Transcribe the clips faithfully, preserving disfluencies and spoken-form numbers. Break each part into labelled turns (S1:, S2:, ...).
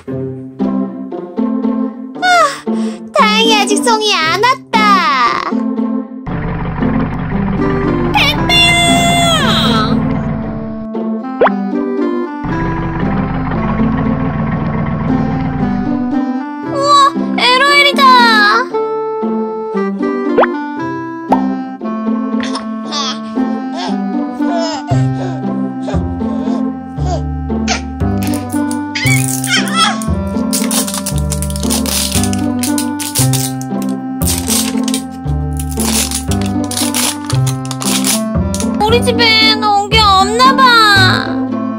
S1: 아, 다행히 아직 송이 안 왔다. 됐다! 우와, 엘오엘이다. 우리 집에 놓은 게 없나 봐.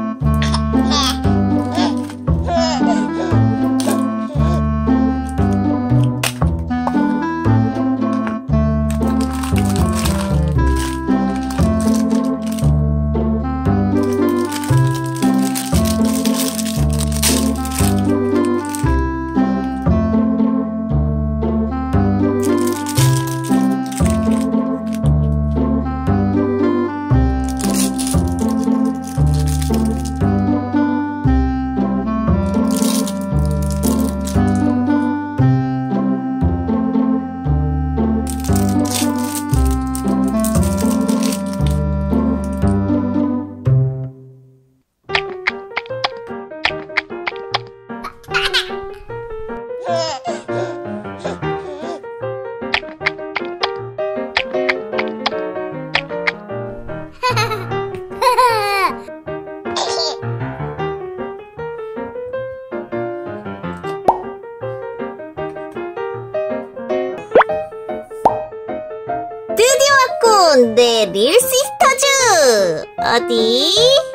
S1: 드디어 왔군, 내 릴시스터즈. 어디?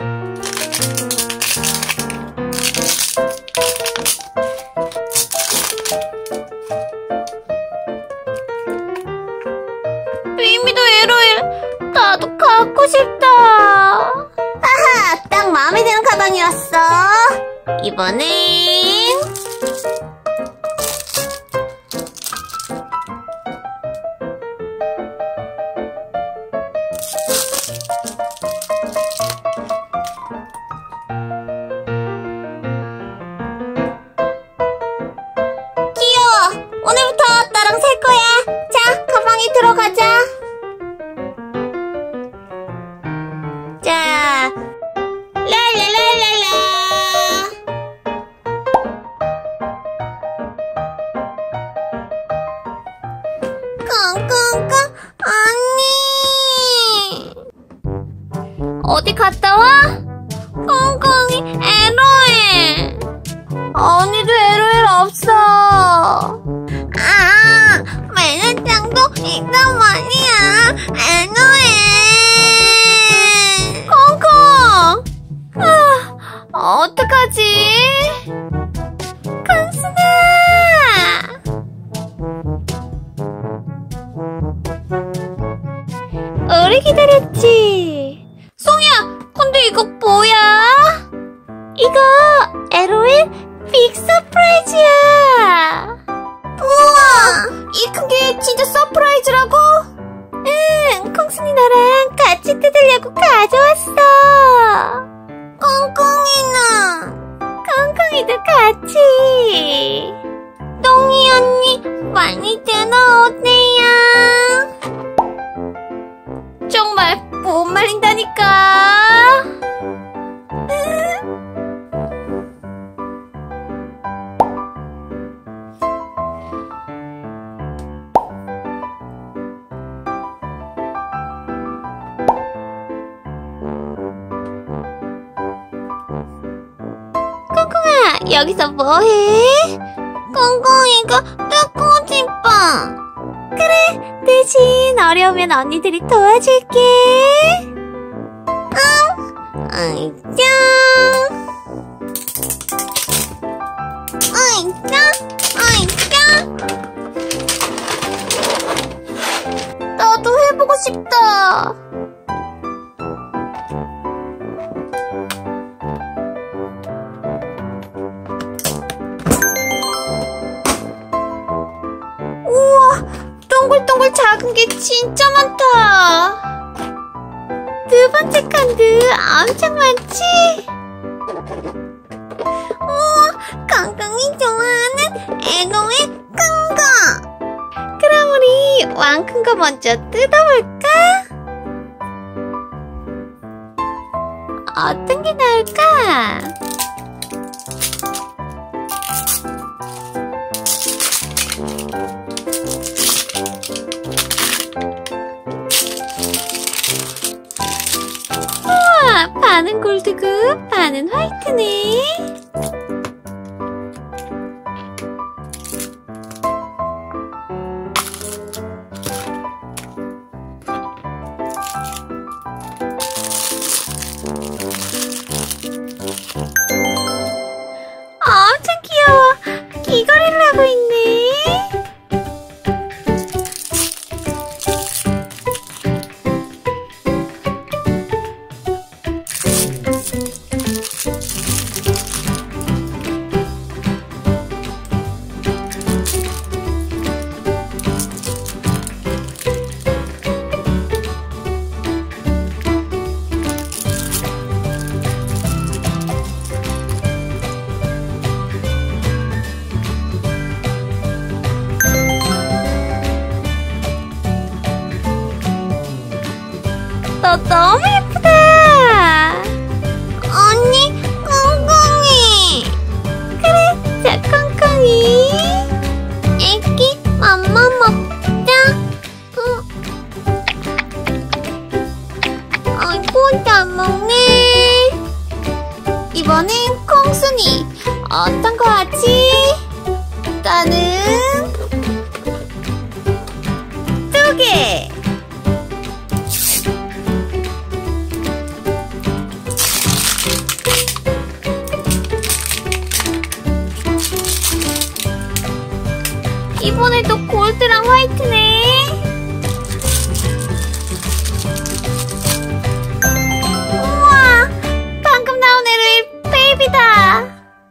S1: 미미도 엘오엘, 나도 갖고 싶다. 아하, 딱 마음에 드는 가방이 왔어. 이번엔 귀여워. 오늘부터 나랑 살 거야. 자, 가방에 들어가자. 자, 랄랄랄랄라. 끙끙끙. 언니, 어디 갔다 와? 끙끙이 엘오엘. 언니도 엘오엘 없어. 아, 메뉴장도 있단 말이야. 엘오엘. 콩콩. 아, 어떡하지? 칸순아. 오래 기다렸지. 송이야, 근데 이거 뭐야? 이거 엘오엘 빅 서프라이즈야. 우와, 이 큰 게 진짜 서프라이즈라고? 응, 콩순이 너랑 같이 뜯으려고 가져왔어. 콩콩이는? 콩콩이도 같이. 똥이 언니, 많이 되나 어때요? 정말 못 말린다니까. 콩콩아, 여기서 뭐해? 콩콩이가 뜯고 싶어. 그래, 대신 어려우면 언니들이 도와줄게. 응. 아이짱. 아이짱. 아이짱. 나도 해보고 싶다. 동글동글 작은 게 진짜 많다. 두 번째 칸도 엄청 많지? 우와, 깡깡 꽁꽁이 좋아하는 애동의 큰 거. 그럼 우리 왕 큰 거 먼저 뜯어볼까? 어떤 게 나을까? 우와, 반은 골드고 반은 화이트네. 엄청 귀여워. 귀걸이를 하고 있네. 너 너무 예쁘다. 언니, 꽁꽁이. 그래, 자, 꽁꽁이. 애기, 맘마 먹자. 응. 아이고, 잘 먹네. 이번엔 콩순이. 어떤 거 하지? 나는 두 개. 이번에도 골드랑 화이트네. 우와, 방금 나온 애를 베이비다.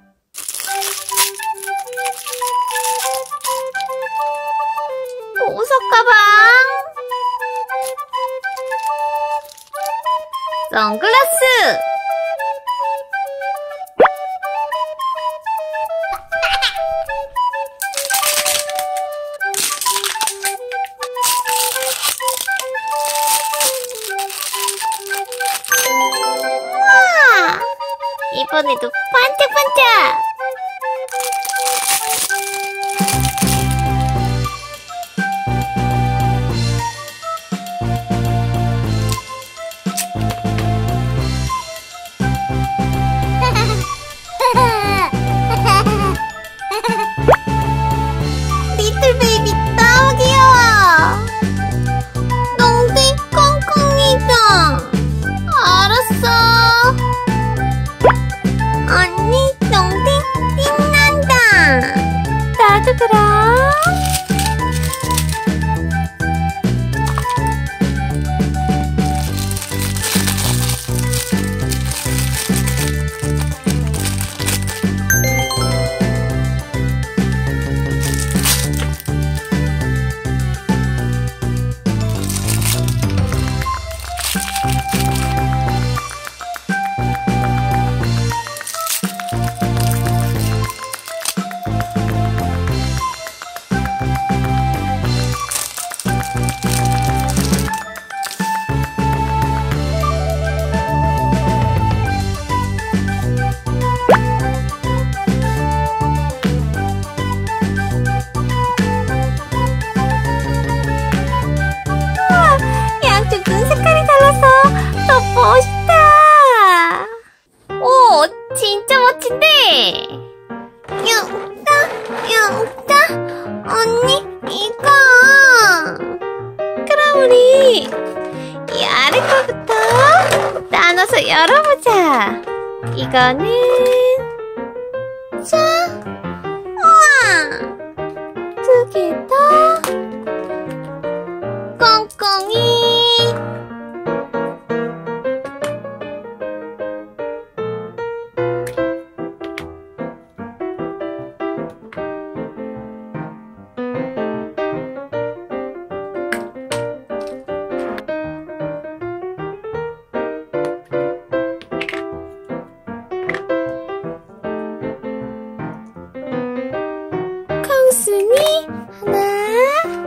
S1: 보석 가방, 선글라스, 이번에도 반짝반짝. 리틀 베이비 너무 귀여워. 농땡 꽁꽁이다. 알았어. 언니, 농땡 빛난다. 나도 그럼. 멋있다. 오, 진짜 멋진데. 영자, 영자, 언니 이거. 그럼 우리 이 아래 거부터 나눠서 열어보자. 이거는 자, 우와, 두 개 더. 꽁꽁이. 있으니 하나,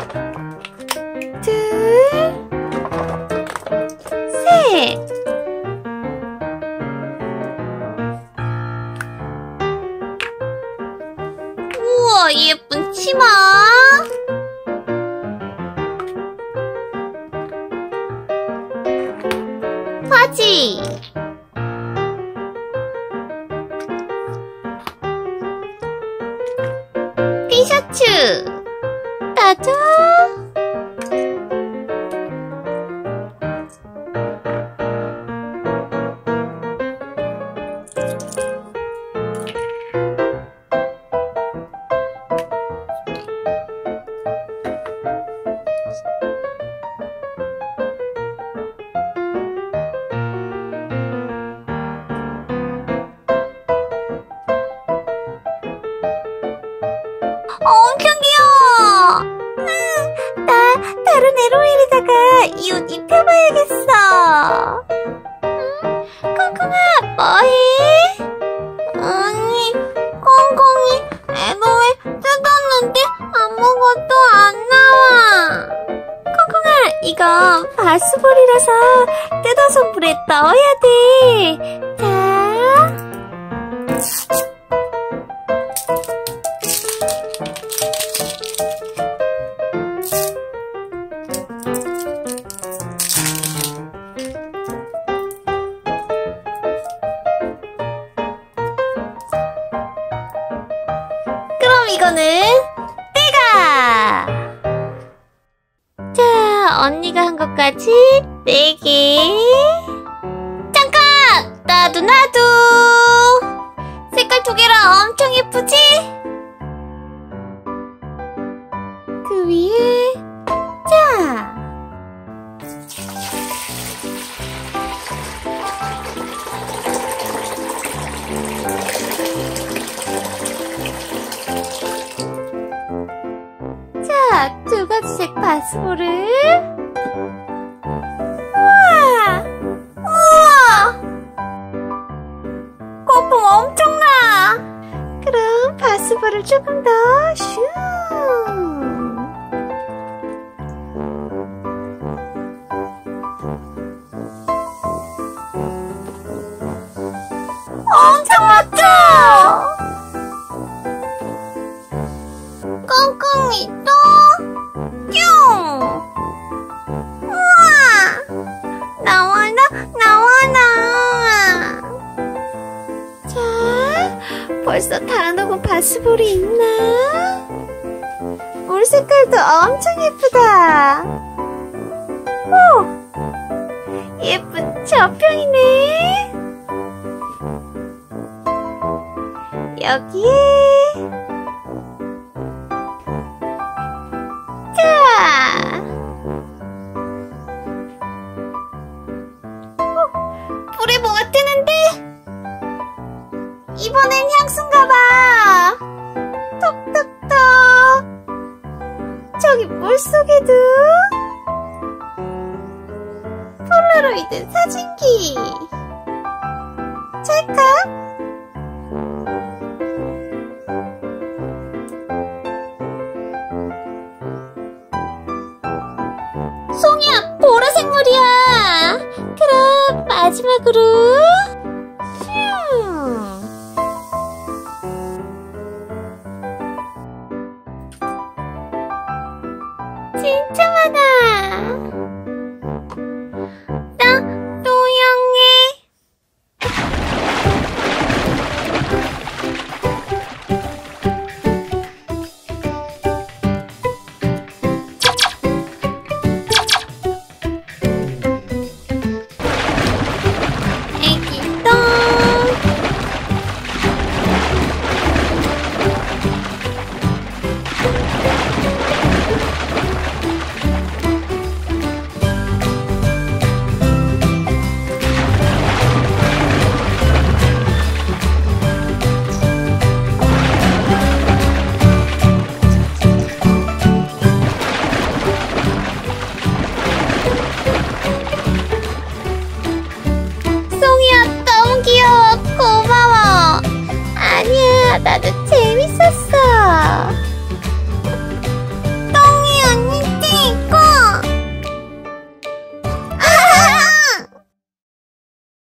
S1: 둘, 셋. 우와, 예쁜 치마. 바지. 티셔츠. 따자. 엄청 귀여워. 응, 나 다른 에로엘에다가 이 옷 입혀봐야겠어. 응? 콩콩아, 뭐해? 아니, 콩콩이 에로엘 뜯었는데 아무것도 안 나와. 콩콩아, 이건 바스볼이라서 뜯어서 물에 넣어야 돼. 자. 그럼 이거는 내가! 자, 언니가 한 것까지 네 개. 잠깐! 나도 나도! 색깔 두 개라 엄청 예쁘지? 그 위에 자! 자, 두 가지 색 바스볼을. 우와! 우와! 거품 엄청나! 그럼 바스볼을 조금 더 슝! 엄청 멋져! 꽁꽁이 또 뿅! 우와! 나와라 나와라! 자, 벌써 달아놓은 바스볼이 있나? 물 색깔도 엄청 예쁘다. 오! 예쁜 젖병이네. 여기에 자, 어, 불에 뭐가 뜨는데? 이번엔 향수인가봐. 톡톡톡. 저기 물속에도 폴라로이드 사진기. 찰칵. 송이야, 보라색 물이야. 그럼 마지막으로